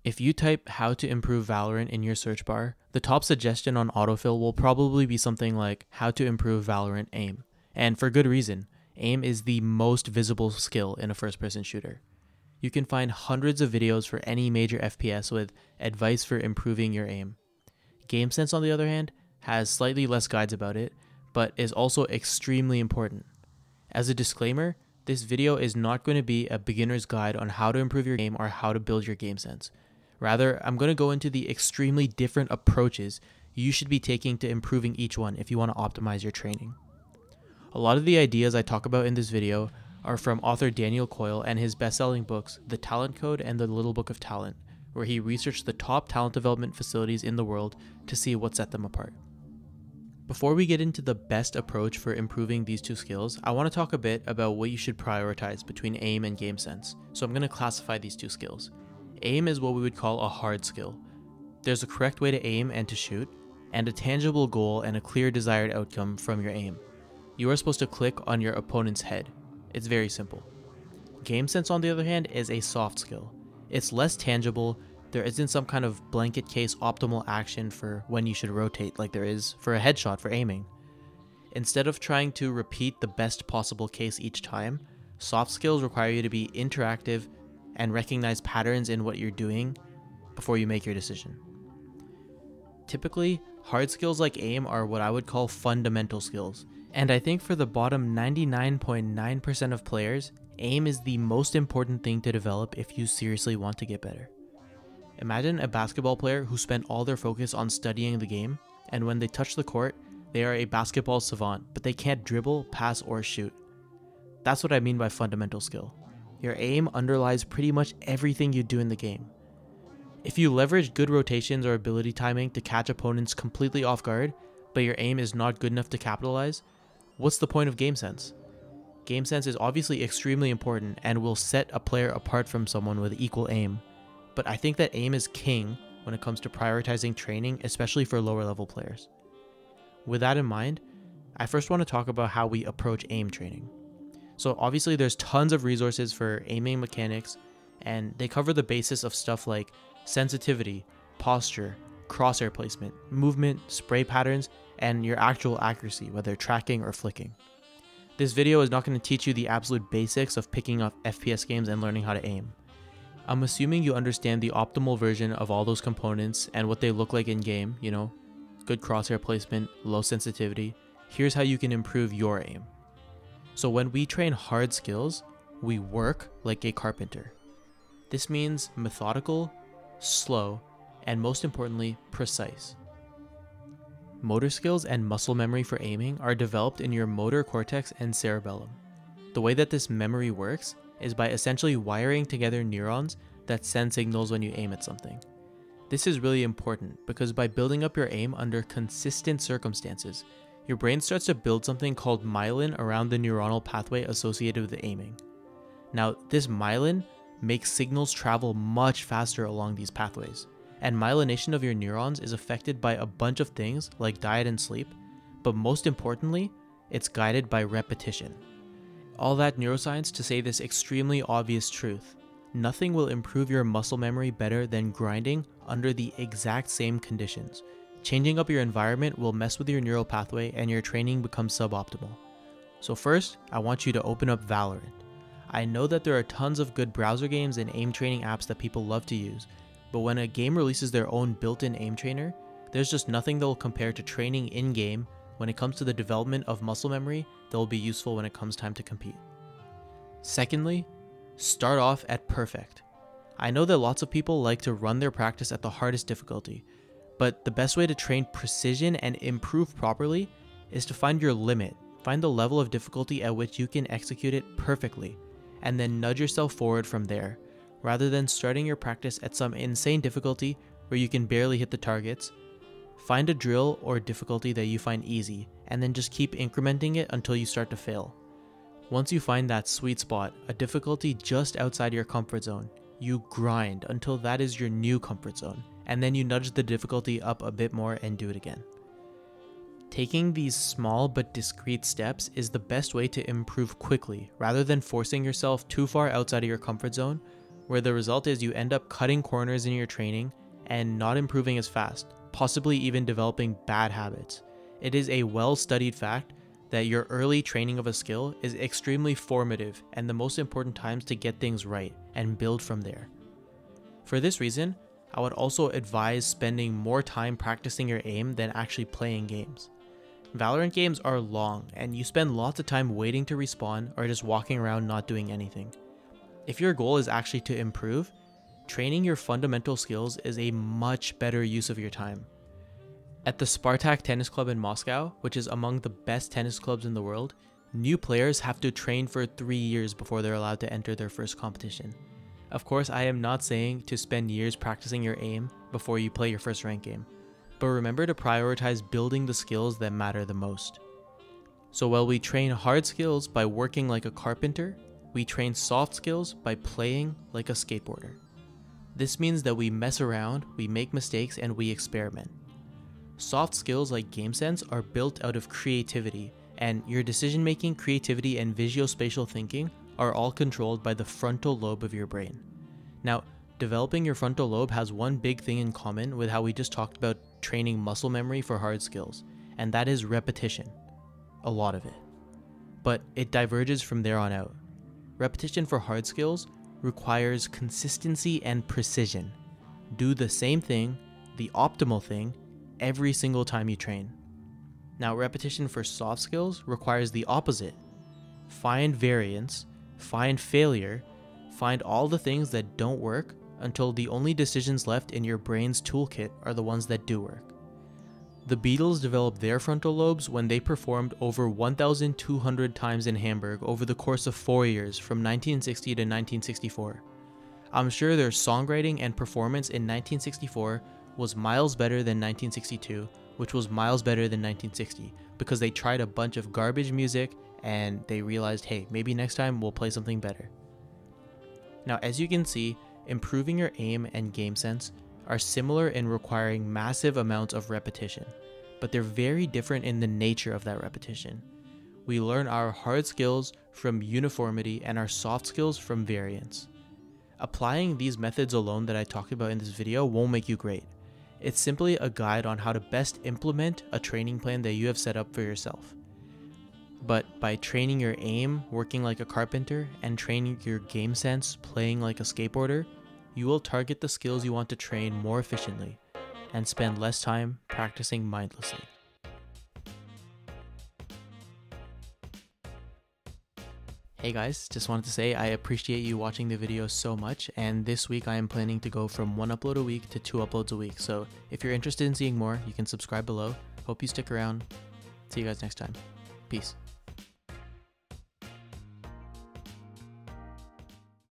If you type how to improve Valorant in your search bar, the top suggestion on autofill will probably be something like how to improve Valorant aim. And for good reason. Aim is the most visible skill in a first-person shooter. You can find hundreds of videos for any major FPS with advice for improving your aim. GameSense, on the other hand, has slightly less guides about it, but is also extremely important. As a disclaimer, this video is not going to be a beginner's guide on how to improve your game or how to build your game sense. Rather, I'm going to go into the extremely different approaches you should be taking to improving each one if you want to optimize your training. A lot of the ideas I talk about in this video are from author Daniel Coyle and his best-selling books, The Talent Code and The Little Book of Talent, where he researched the top talent development facilities in the world to see what set them apart. Before we get into the best approach for improving these two skills, I want to talk a bit about what you should prioritize between aim and game sense. So I'm going to classify these two skills. Aim is what we would call a hard skill. There's a correct way to aim and to shoot, and a tangible goal and a clear desired outcome from your aim. You are supposed to click on your opponent's head. It's very simple. Game sense, on the other hand, is a soft skill. It's less tangible. There isn't some kind of blanket case optimal action for when you should rotate like there is for a headshot for aiming. Instead of trying to repeat the best possible case each time, soft skills require you to be interactive and recognize patterns in what you're doing before you make your decision. Typically, hard skills like aim are what I would call fundamental skills. And I think for the bottom 99.9% of players, aim is the most important thing to develop if you seriously want to get better. Imagine a basketball player who spent all their focus on studying the game, and when they touch the court, they are a basketball savant, but they can't dribble, pass, or shoot. That's what I mean by fundamental skill. Your aim underlies pretty much everything you do in the game. If you leverage good rotations or ability timing to catch opponents completely off guard, but your aim is not good enough to capitalize, what's the point of game sense? Game sense is obviously extremely important and will set a player apart from someone with equal aim, but I think that aim is king when it comes to prioritizing training, especially for lower level players. With that in mind, I first want to talk about how we approach aim training. So obviously there's tons of resources for aiming mechanics, and they cover the basis of stuff like sensitivity, posture, crosshair placement, movement, spray patterns, and your actual accuracy, whether tracking or flicking. This video is not going to teach you the absolute basics of picking up FPS games and learning how to aim. I'm assuming you understand the optimal version of all those components and what they look like in game, good crosshair placement, low sensitivity. Here's how you can improve your aim. So when we train hard skills, we work like a carpenter. This means methodical, slow, and most importantly, precise. Motor skills and muscle memory for aiming are developed in your motor cortex and cerebellum. The way that this memory works is by essentially wiring together neurons that send signals when you aim at something. This is really important because by building up your aim under consistent circumstances, your brain starts to build something called myelin around the neuronal pathway associated with the aiming. Now, this myelin makes signals travel much faster along these pathways. And myelination of your neurons is affected by a bunch of things like diet and sleep, but most importantly, it's guided by repetition. All that neuroscience to say this extremely obvious truth: nothing will improve your muscle memory better than grinding under the exact same conditions. Changing up your environment will mess with your neural pathway and your training becomes suboptimal. So first, I want you to open up Valorant. I know that there are tons of good browser games and aim training apps that people love to use, but when a game releases their own built-in aim trainer, there's just nothing that will compare to training in-game when it comes to the development of muscle memory that will be useful when it comes time to compete. Secondly, start off at perfect. I know that lots of people like to run their practice at the hardest difficulty, but the best way to train precision and improve properly is to find your limit, find the level of difficulty at which you can execute it perfectly, and then nudge yourself forward from there, rather than starting your practice at some insane difficulty where you can barely hit the targets. Find a drill or difficulty that you find easy, and then just keep incrementing it until you start to fail. Once you find that sweet spot, a difficulty just outside your comfort zone, you grind until that is your new comfort zone, and then you nudge the difficulty up a bit more and do it again. Taking these small but discrete steps is the best way to improve quickly, rather than forcing yourself too far outside of your comfort zone, where the result is you end up cutting corners in your training and not improving as fast, possibly even developing bad habits. It is a well-studied fact that your early training of a skill is extremely formative and the most important times to get things right and build from there. For this reason, I would also advise spending more time practicing your aim than actually playing games. Valorant games are long and you spend lots of time waiting to respawn or just walking around not doing anything. If your goal is actually to improve, training your fundamental skills is a much better use of your time. At the Spartak Tennis Club in Moscow, which is among the best tennis clubs in the world, new players have to train for 3 years before they're allowed to enter their first competition. Of course, I am not saying to spend years practicing your aim before you play your first ranked game, but remember to prioritize building the skills that matter the most. So while we train hard skills by working like a carpenter, we train soft skills by playing like a skateboarder. This means that we mess around, we make mistakes, and we experiment. Soft skills like game sense are built out of creativity, and your decision making, creativity, and visuospatial thinking are all controlled by the frontal lobe of your brain. Now, developing your frontal lobe has one big thing in common with how we just talked about training muscle memory for hard skills, and that is repetition. A lot of it. But it diverges from there on out. Repetition for hard skills requires consistency and precision. Do the same thing, the optimal thing, every single time you train. Now, repetition for soft skills requires the opposite. Find variance, find failure, find all the things that don't work until the only decisions left in your brain's toolkit are the ones that do work. The Beatles developed their frontal lobes when they performed over 1,200 times in Hamburg over the course of 4 years from 1960 to 1964. I'm sure their songwriting and performance in 1964 was miles better than 1962, which was miles better than 1960, because they tried a bunch of garbage music and they realized, hey, maybe next time we'll play something better. Now, as you can see, improving your aim and game sense are similar in requiring massive amounts of repetition, but they're very different in the nature of that repetition. We learn our hard skills from uniformity and our soft skills from variance. Applying these methods alone that I talked about in this video won't make you great. It's simply a guide on how to best implement a training plan that you have set up for yourself. But by training your aim, working like a carpenter, and training your game sense, playing like a skateboarder, you will target the skills you want to train more efficiently and spend less time practicing mindlessly. Hey guys, just wanted to say I appreciate you watching the video so much, and this week I am planning to go from 1 upload a week to 2 uploads a week, so if you're interested in seeing more, you can subscribe below. Hope you stick around. See you guys next time. Peace.